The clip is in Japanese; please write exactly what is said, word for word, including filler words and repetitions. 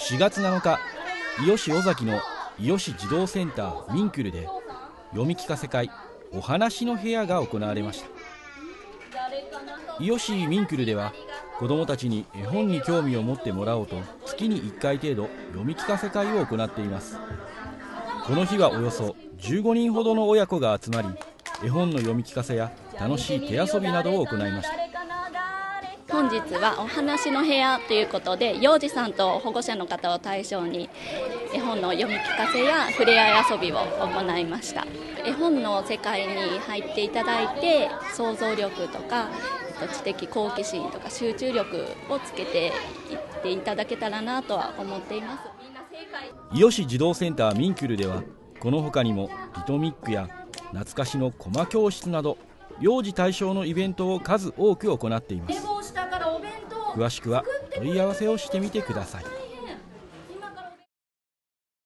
しがつなのか、伊予市尾崎の伊予市児童センターミンクルで読み聞かせ会お話の部屋が行われました。伊予市ミンクルでは子どもたちに絵本に興味を持ってもらおうと月にいっかい程度読み聞かせ会を行っています。この日はおよそじゅうごにんほどの親子が集まり、絵本の読み聞かせや楽しい手遊びなどを行いました。 本日はお話の部屋ということで、幼児さんと保護者の方を対象に絵本の読み聞かせや触れ合い遊びを行いました。絵本の世界に入っていただいて、想像力とか知的好奇心とか集中力をつけていっていただけたらなとは思っています。 伊予市児童センターミンクルでは、この他にもリトミックや懐かしのコマ教室など幼児対象のイベントを数多く行っています。詳しくは問い合わせをしてみてください。